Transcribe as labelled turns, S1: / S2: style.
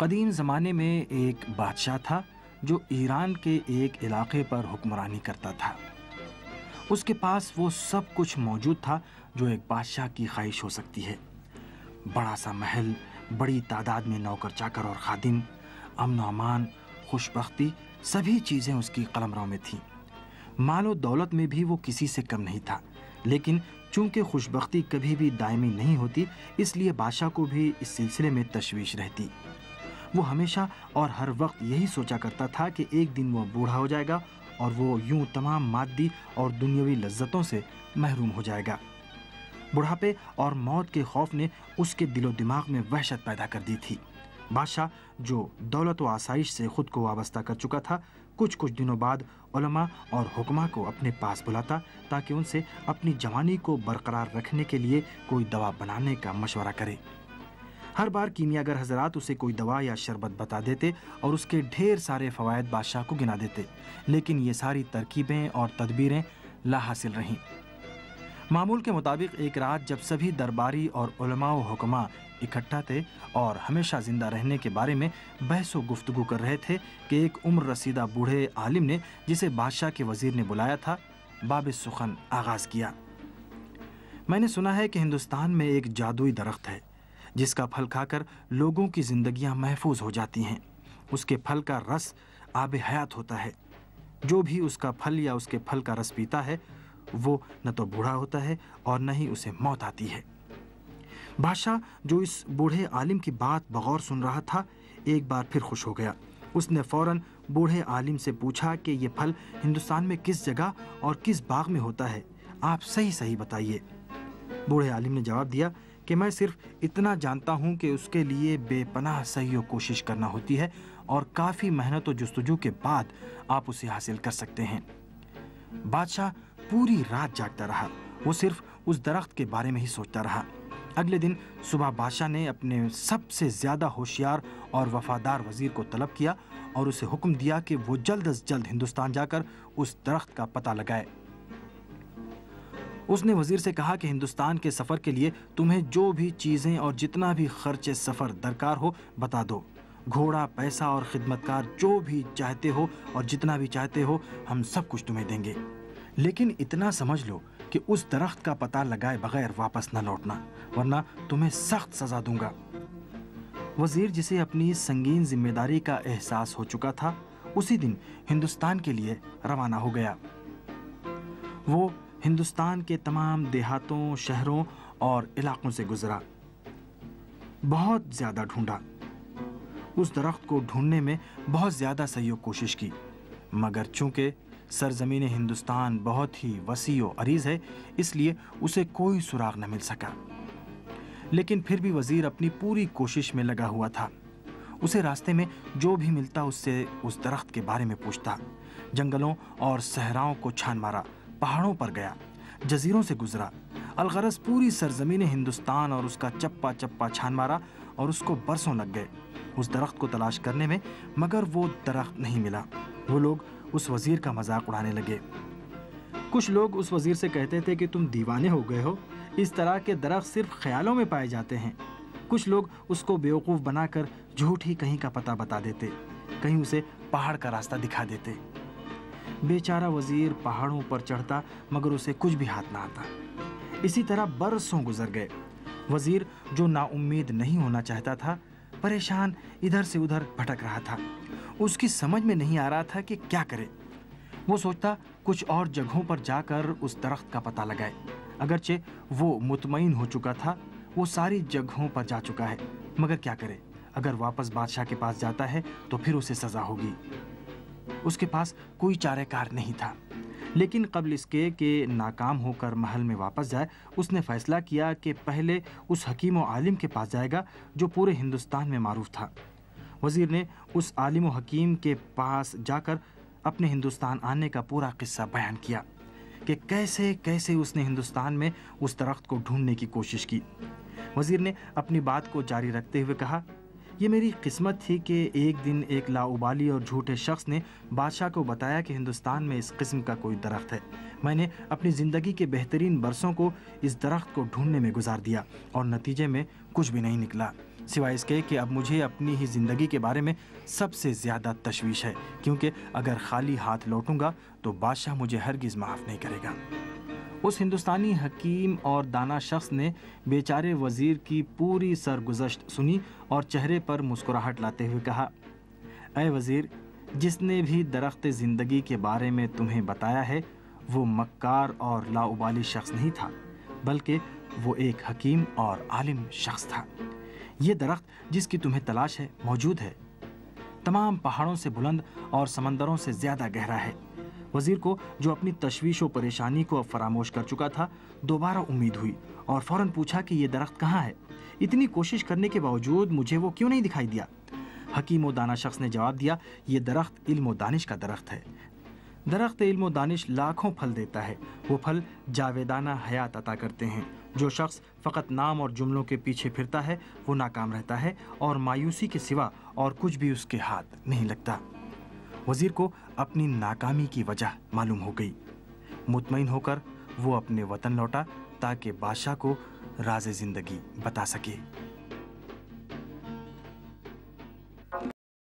S1: قدیم زمانے میں ایک بادشاہ تھا جو ایران کے ایک علاقے پر حکمرانی کرتا تھا۔ اس کے پاس وہ سب کچھ موجود تھا جو ایک بادشاہ کی خواہش ہو سکتی ہے۔ بڑا سا محل، بڑی تعداد میں نوکر چاکر اور خادم، امن و امان، خوش بختی، سبھی چیزیں اس کی قلمرو میں تھیں۔ مال و دولت میں بھی وہ کسی سے کم نہیں تھا، لیکن چونکہ خوش بختی کبھی بھی دائمی نہیں ہوتی، اس لیے بادشاہ کو بھی اس سلسلے میں تشویش رہتی۔ وہ ہمیشہ اور ہر وقت یہی سوچا کرتا تھا کہ ایک دن وہ بوڑھا ہو جائے گا اور وہ یوں تمام مادی اور دنیاوی لذتوں سے محروم ہو جائے گا۔ بڑھاپے اور موت کے خوف نے اس کے دل و دماغ میں وحشت پیدا کر دی تھی۔ بادشاہ جو دولت و آسائش سے خود کو وابستہ کر چکا تھا، کچھ دنوں بعد علماء اور حکماء کو اپنے پاس بلاتا تاکہ ان سے اپنی جوانی کو برقرار رکھنے کے لیے کوئی دوا بنانے کا مشورہ کرے۔ ہر بار کیمیاگر حضرات اسے کوئی دوا یا شربت بتا دیتے اور اس کے ڈھیر سارے فوائد بادشاہ کو گنا دیتے، لیکن یہ ساری ترکیبیں اور تدبیریں لا حاصل رہیں۔ معمول کے مطابق ایک رات جب سبھی درباری اور علماء و حکماء اکٹھا تھے اور ہمیشہ زندہ رہنے کے بارے میں بحث و گفتگو کر رہے تھے کہ ایک عمر رسیدہ بوڑھے عالم نے، جسے بادشاہ کے وزیر نے بلایا تھا، باب سخن آغاز کیا۔ میں نے سنا ہے کہ ہندوستان میں ایک جادوئی درخت ہے جس کا پھل کھا کر لوگوں کی زندگیاں محفوظ ہو جاتی ہیں۔ اس کے پھل کا رس آب حیات ہوتا ہے۔ جو بھی اس کا پھل یا اس کے پھل کا رس پیتا ہے وہ نہ تو بوڑھا ہوتا ہے اور نہ ہی اسے موت آتی ہے۔ بادشاہ جو اس بوڑھے عالم کی بات بغور سن رہا تھا، ایک بار پھر خوش ہو گیا۔ اس نے فوراً بوڑھے عالم سے پوچھا کہ یہ پھل ہندوستان میں کس جگہ اور کس باغ میں ہوتا ہے، آپ صحیح بتائیے۔ بوڑھے عالم نے جواب دیا کہ میں صرف اتنا جانتا ہوں کہ اس کے لیے بے پناہ سعی و کوشش کرنا ہوتی ہے اور کافی محنت و جستجو کے بعد آپ اسے حاصل کر سکتے ہیں۔ بادشاہ پوری رات جاگتا رہا، وہ صرف اس درخت کے بارے میں ہی سوچتا رہا۔ اگلے دن صبح بادشاہ نے اپنے سب سے زیادہ ہوشیار اور وفادار وزیر کو طلب کیا اور اسے حکم دیا کہ وہ جلد از جلد ہندوستان جا کر اس درخت کا پتہ لگائے۔ اس نے وزیر سے کہا کہ ہندوستان کے سفر کے لیے تمہیں جو بھی چیزیں اور جتنا بھی خرچ سفر درکار ہو بتا دو۔ گھوڑا، پیسہ اور خدمتکار جو بھی چاہتے ہو اور جتنا بھی چاہتے ہو ہم سب کچھ تمہیں دیں گے، لیکن اتنا سمجھ لو کہ اس درخت کا پتہ لگائے بغیر واپس نہ لوٹنا، ورنہ تمہیں سخت سزا دوں گا۔ وزیر، جسے اپنی سنگین ذمہ داری کا احساس ہو چکا تھا، اسی دن ہندوستان کے لیے روانہ ہو گیا۔ وہ ہندوستان کے تمام دیہاتوں، شہروں اور علاقوں سے گزرا، بہت زیادہ ڈھونڈا۔ اس درخت کو ڈھونڈنے میں بہت زیادہ سعی و کوشش کی، مگر چونکہ سرزمین ہندوستان بہت ہی وسیع و عریض ہے، اس لیے اسے کوئی سراغ نہ مل سکا۔ لیکن پھر بھی وزیر اپنی پوری کوشش میں لگا ہوا تھا۔ اسے راستے میں جو بھی ملتا اس سے اس درخت کے بارے میں پوچھتا۔ جنگلوں اور صحراؤں کو چھان مارا، پہاڑوں پر گیا، جزیروں سے گزرا، الغرض پوری سرزمین ہندوستان اور اس کا چپا چپا چھان مارا اور اس کو برسوں لگ گئے اس درخت کو تلاش کرنے میں، مگر وہ درخت نہیں ملا۔ وہ لوگ اس وزیر کا مذاق اڑانے لگے۔ کچھ لوگ اس وزیر سے کہتے تھے کہ تم دیوانے ہو گئے ہو، اس طرح کے درخت صرف خیالوں میں پائے جاتے ہیں۔ کچھ لوگ اس کو بیوقوف بنا کر جھوٹ ہی کہیں کا پتہ بتا دیتے، کہیں اسے پہاڑ کا راستہ دکھا دیتے۔ بیچارہ وزیر پہاڑوں پر چڑھتا مگر اسے کچھ بھی ہاتھ نہ آتا۔ اسی طرح برسوں گزر گئے۔ وزیر جو نا امید نہیں ہونا چاہتا تھا، پریشان ادھر سے ادھر بھٹک رہا تھا۔ اس کی سمجھ میں نہیں آ رہا تھا کہ کیا کرے۔ وہ سوچتا کچھ اور جگہوں پر جا کر اس درخت کا پتہ لگائے۔ اگرچہ وہ مطمئن ہو چکا تھا، وہ ساری جگہوں پر جا چکا ہے، مگر کیا کرے؟ اگر واپس بادشاہ کے پاس جاتا ہے تو پھر اسے سزا ہوگی۔ اس کے پاس کوئی چارہ کار نہیں تھا، لیکن قبل اس کے کہ ناکام ہو کر محل میں واپس جائے، اس نے فیصلہ کیا کہ پہلے اس حکیم و عالم کے پاس جائے گا جو پورے ہندوستان میں معروف تھا۔ وزیر نے اس عالم و حکیم کے پاس جا کر اپنے ہندوستان آنے کا پورا قصہ بیان کیا کہ کیسے کیسے اس نے ہندوستان میں اس درخت کو ڈھونڈنے کی کوشش کی۔ وزیر نے اپنی بات کو جاری رکھتے ہوئے کہا، یہ میری قسمت تھی کہ ایک دن ایک لاؤبالی اور جھوٹے شخص نے بادشاہ کو بتایا کہ ہندوستان میں اس قسم کا کوئی درخت ہے۔ میں نے اپنی زندگی کے بہترین برسوں کو اس درخت کو ڈھونڈنے میں گزار دیا اور نتیجے میں کچھ بھی نہیں نکلا۔ سوائے اس کے کہ اب مجھے اپنی ہی زندگی کے بارے میں سب سے زیادہ تشویش ہے، کیونکہ اگر خالی ہاتھ لوٹوں گا تو بادشاہ مجھے ہرگز معاف نہیں کرے گا۔ اس ہندوستانی حکیم اور دانا شخص نے بیچارے وزیر کی پوری سرگزشت سنی اور چہرے پر مسکراہٹ لاتے ہوئے کہا، اے وزیر، جس نے بھی درخت زندگی کے بارے میں تمہیں بتایا ہے وہ مکار اور لاؤبالی شخص نہیں تھا، بلکہ وہ ایک حکیم اور عالم شخص تھا۔ یہ درخت جس کی تمہیں تلاش ہے موجود ہے، تمام پہاڑوں سے بلند اور سمندروں سے زیادہ گہرا ہے۔ وزیر کو، جو اپنی تشویش و پریشانی کو اب فراموش کر چکا تھا، دوبارہ امید ہوئی اور فوراً پوچھا کہ یہ درخت کہاں ہے؟ اتنی کوشش کرنے کے باوجود مجھے وہ کیوں نہیں دکھائی دیا؟ حکیم و دانا شخص نے جواب دیا، یہ درخت علم و دانش کا درخت ہے۔ درخت علم و دانش لاکھوں پھل دیتا ہے، وہ پھل جاویدانہ حیات عطا کرتے ہیں۔ جو شخص فقط نام اور جملوں کے پیچھے پھرتا ہے وہ ناکام رہتا ہے اور مایوسی کے سوا اور کچھ بھی اس کے ہاتھ نہیں لگتا۔ وزیر کو اپنی ناکامی کی وجہ معلوم ہو گئی۔ مطمئن ہو کر وہ اپنے وطن لوٹا تاکہ بادشاہ کو راز زندگی بتا سکے۔